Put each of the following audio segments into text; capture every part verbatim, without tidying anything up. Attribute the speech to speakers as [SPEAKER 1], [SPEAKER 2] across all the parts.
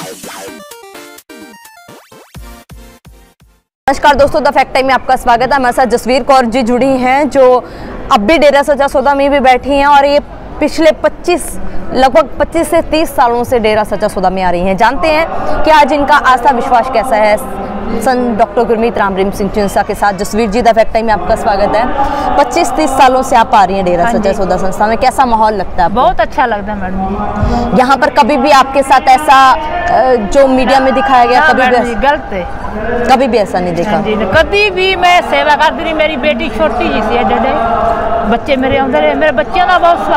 [SPEAKER 1] नमस्कार दोस्तों, the fact time में आपका स्वागत है। हमारे साथ जसवीर कौर जी जुड़ी हैं जो अब भी डेरा सच्चा सौदा में भी बैठी हैं और ये पिछले पच्चीस लगभग पच्चीस से तीस सालों से डेरा सच्चा सौदा में आ रही हैं। जानते हैं कि आज इनका आस्था विश्वास कैसा है। संत डॉक्टर गुरमीत राम रहीम सिंह चिंसा के साथ Jasvir ji, the fact time में आपका स्वागत है। पच्चीस तीस सालों से आप आ रही हैं डेरा सच्चा सौदा संस्था में, कैसा माहौल लगता है?
[SPEAKER 2] बहुत अच्छा लगता है मैडम।
[SPEAKER 1] यहाँ पर कभी भी आपके साथ ऐसा जो मीडिया में दिखाया गया कभी भी
[SPEAKER 2] गलत है,
[SPEAKER 1] कभी भी ऐसा नहीं देखा?
[SPEAKER 2] कभी भी मैं सेवा करती रही। मेरी बेटी छोटी जी सी डे बच्चे मेरे आते रहे, मेरे बच्चों का बहुत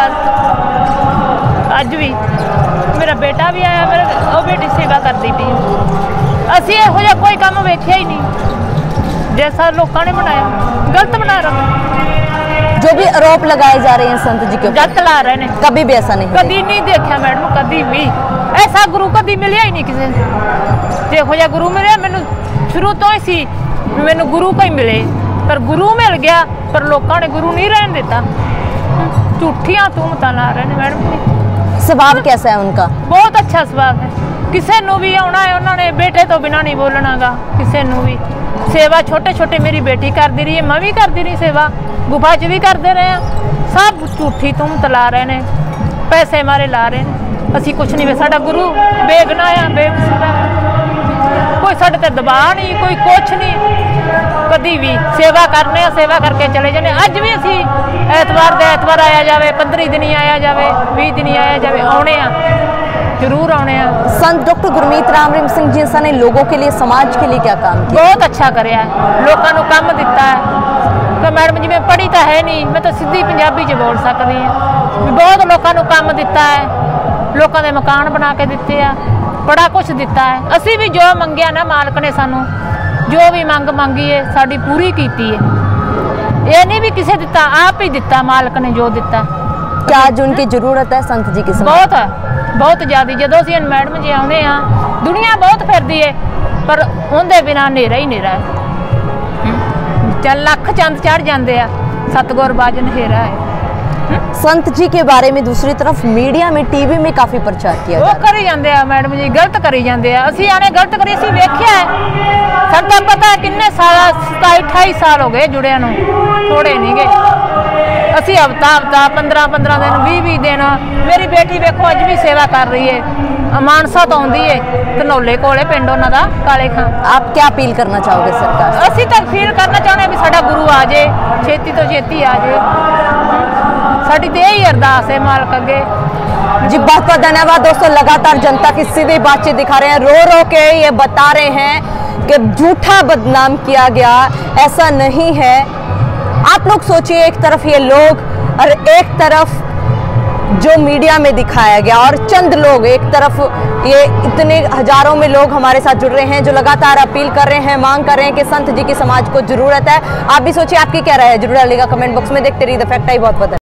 [SPEAKER 2] स्वागत। अज भी मेरा बेटा भी आया, मेरे वो बेटी सेवा करती थी। असी यहो जिहा कोई काम वेख्या ही नहीं जैसा लोगों ने बनाया, गलत बना रहे।
[SPEAKER 1] जो भी आरोप लगाए जा रहे हैं संत जी के ऊपर
[SPEAKER 2] गलत ला रहे हैं,
[SPEAKER 1] कभी भी ऐसा नहीं
[SPEAKER 2] कभी नहीं देखा मैडम। कभी भी ऐसा गुरु कभी मिलिया ही नहीं किसी ने। जो जिहा गुरु मिले मैनू शुरू तो ही सी, मैनू गुरु को ही मिले, पर गुरु मिल गया पर लोगों ने गुरु नहीं रहने देता। झूठियां तुमतां ला रहे हैं मैडम।
[SPEAKER 1] स्वभाव कैसा है उनका?
[SPEAKER 2] बहुत अच्छा स्वभाव है। किसी नू भी आना है उन्होंने बेटे तो बिना नहीं बोलना गा। किसी नू भी सेवा छोटे छोटे मेरी बेटी करती रही है, मैं भी करती रही सेवा, गुफा च भी करते रहे हैं। सब झूठी तुम तला रहे ने, पैसे मारे ला रहे हैं। असी कुछ नहीं, साडा गुरु बेगना आ, बेकसूर, कोई साडे ते दबाव नहीं, कोई कुछ नहीं। कभी भी सेवा करने, सेवा करके चले जाने। अज भी असी एतवार दे एतवार आया जाए, पंद्रह दिन ही आया जाए, बीस दिन ही आया जाए, आने जरूर आने।
[SPEAKER 1] संत डॉक्टर गुरमीत राम रहीम सिंह जी ने लोगों के लिए, समाज के लिए क्या काम किया?
[SPEAKER 2] बहुत अच्छा कराया है, लोगों को काम दिता है। तो मैडम जी मैं पढ़ी तो है नहीं, मैं तो सीधी पंजाबी च बोल सकती हूँ। बहुत लोगों को काम दिता है, लोगों के मकान बना के दिते हैं, बड़ा कुछ दिता है। असी भी जो मंगया ना मालक ने सानू जो भी मंग मंगी है साड़ी पूरी की है। ये नहीं भी किसी दिता, आप ही दिता, मालक ने जो दिता।
[SPEAKER 1] क्या आज उनकी जरूरत है संत जी की?
[SPEAKER 2] बहुत है, बहुत ज्यादा। जो अं मैडम जी आने हाँ, दुनिया बहुत फिरती है पर उनके बिना नेरा ही नेरा है। चल लख चंद चढ़ जाते हैं, सतगुर बाज नहेरा है।
[SPEAKER 1] संत जी के बारे में दूसरी तरफ मीडिया में, टीवी में काफी प्रचार किया
[SPEAKER 2] वो करी जाते हैं मैडम जी, गलत करी जाते हैं। असी आने गलत करी, असी वेख्या है। सब तो पता है किन्ने साल, सताई अठाई साल हो गए जुड़िया नूं, थोड़े नहीं गए। असी हफ्ता हफ्ता पंद्रह पंद्रह दिन भी भी दिन। मेरी बेटी देखो अज भी सेवा कर रही है, मानसा तो आती है, धनौले कोले पिंड उन्हां दा काले खां।
[SPEAKER 1] आप क्या अपील करना चाहोगे सरकार?
[SPEAKER 2] असी तो अपील करना चाहते हैं भी साडा गुरु आ जाए, छेती तो छेती आ जाए। साडी तो यही अरदास है मालक अगे
[SPEAKER 1] जी। बहुत बहुत धन्यवाद दोस्तों। लगातार जनता की सीधी बातचीत दिखा रहे हैं, रो रो के ये बता रहे हैं कि झूठा बदनाम किया गया, ऐसा नहीं है। आप लोग सोचिए, एक तरफ ये लोग और एक तरफ जो मीडिया में दिखाया गया, और चंद लोग, एक तरफ ये इतने हजारों में लोग हमारे साथ जुड़ रहे हैं जो लगातार अपील कर रहे हैं, मांग कर रहे हैं कि संत जी की समाज को जरूरत है। आप भी सोचिए, आपकी क्या राय है? जरूर डालिएगा कमेंट बॉक्स में। देखते रहिए द फैक्ट टाइम। बहुत बहुत